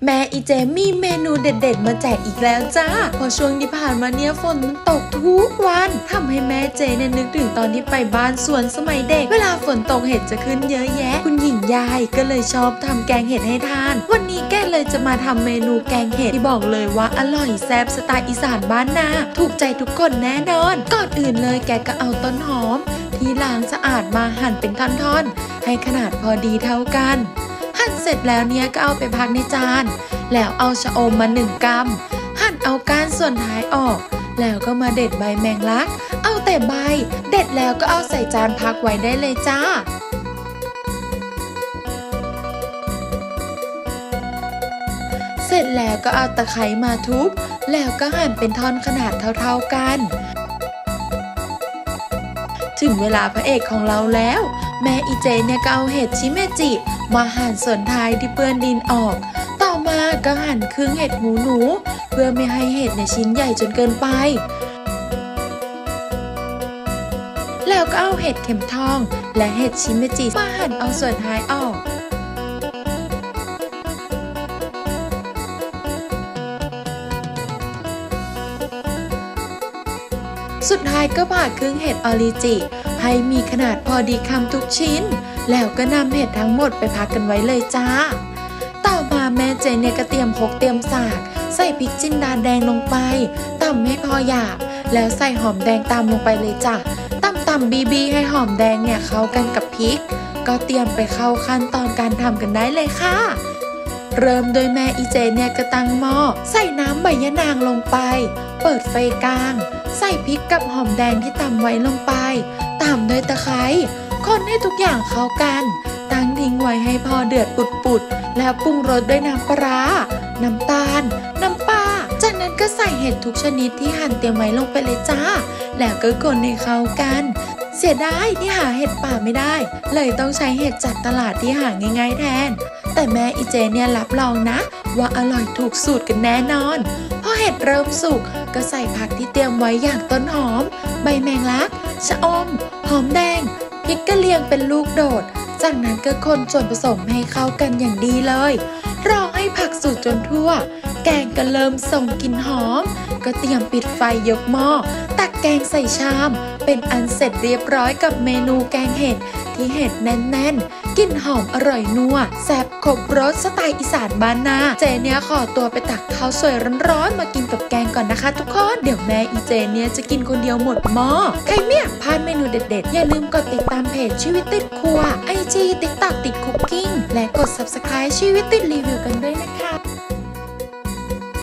แม่อีเจมีเมนูเด็ดๆมาแจกอีกแล้วจ้าพอช่วงที่ผ่านมาเนี่ยฝนมันตกทุกวันทำให้แม่เจเนี่ยนึกถึงตอนที่ไปบ้านสวนสมัยเด็กเวลาฝนตกเห็ดจะขึ้นเยอะแยะคุณหญิงยายก็เลยชอบทำแกงเห็ดให้ทานวันนี้แกเลยจะมาทำเมนูแกงเห็ดที่บอกเลยว่าอร่อยแซ่บสไตล์อีสานบ้านนาถูกใจทุกคนแน่นอนก่อนอื่นเลยแกก็เอาต้นหอมที่ล้างสะอาดมาหั่นเป็นท่อนๆให้ขนาดพอดีเท่ากันหั่นเสร็จแล้วเนี่ยก็เอาไปพักในจานแล้วเอาชะอมมา1 กรัมหั่นเอาก้านส่วนท้ายออกแล้วก็มาเด็ดใบแมงลักเอาแต่ใบเด็ดแล้วก็เอาใส่จานพักไว้ได้เลยจ้าเสร็จแล้วก็เอาตะไคร้มาทุบแล้วก็หั่นเป็นท่อนขนาดเท่าๆกันถึงเวลาพระเอกของเราแล้วแม่อีเจเนี่ยก็เอาเห็ดชิเมจิมาหั่นส่วนท้ายที่เปื้อนดินออกต่อมาก็หั่นครึ่งเห็ดหูหนูเพื่อไม่ให้เห็ดเนี่ยชิ้นใหญ่จนเกินไปแล้วก็เอาเห็ดเข็มทองและเห็ดชิเมจิมาหั่นเอาส่วนท้ายออกสุดท้ายก็ผ่าครึ่งเห็ดออริจิให้มีขนาดพอดีคำทุกชิ้นแล้วก็นำเห็ดทั้งหมดไปพักกันไว้เลยจ้าต่อมาแม่เจนเนี่ยก็เตรียมครกเตรียมสากใส่พริกจินดาแดงลงไปตำให้พอหยาบแล้วใส่หอมแดงตามลงไปเลยจ้ะตำบีให้หอมแดงเนี่ยเข้ากันกับพริกก็เตรียมไปเข้าขั้นตอนการทำกันได้เลยค่ะเริ่มโดยแม่อีเจเนี่ยก็ตั้งหม้อใส่น้ำใบยะนางลงไปเปิดไฟกลางใส่พริกกับหอมแดงที่ตำไว้ลงไปตามด้วยตะไคร้คนให้ทุกอย่างเข้ากันตั้งทิ้งไว้ให้พอเดือดปุดๆแล้วปรุงรสด้วยน้ำปลาน้ำตาลน้ำปลาจากนั้นก็ใส่เห็ดทุกชนิดที่หั่นเตรียมไว้ลงไปเลยจ้าแล้วก็คนให้เข้ากันเสียดายที่หาเห็ดป่าไม่ได้เลยต้องใช้เห็ดจากตลาดที่หาง่ายๆแทนแต่แม่อีเจเนี่ยรับรองนะว่าอร่อยถูกสูตรกันแน่นอนพอเห็ดเริ่มสุกก็ใส่ผักที่เตรียมไว้อย่างต้นหอมใบแมงลักชะอมหอมแดงพริกกระเลียงเป็นลูกโดดจากนั้นก็คนส่วนผสมให้เข้ากันอย่างดีเลยรอให้ผักสุกจนทั่วแกงก็เริ่มส่งกลิ่นหอมก็เตรียมปิดไฟยกหม้อตักแกงใส่ชามเป็นอันเสร็จเรียบร้อยกับเมนูแกงเห็ดที่เห็ดแน่นๆกลิ่นหอมอร่อยนัวแซ่บครบรสสไตล์อีสานบ้านนาเจเนี่ยขอตัวไปตักข้าวสวยร้อนๆมากินกับแกงก่อนนะคะทุกคนเดี๋ยวแม่อีเจเนี่ยจะกินคนเดียวหมดหม้อใครไม่อยากพลาดเมนูเด็ดๆอย่าลืมกดติดตามเพจชีวิตติดครัว IG TikTok ติดคุกกิ้งและกด Subscribe ชีวิตติดรีวิวกันด้วยนะคะ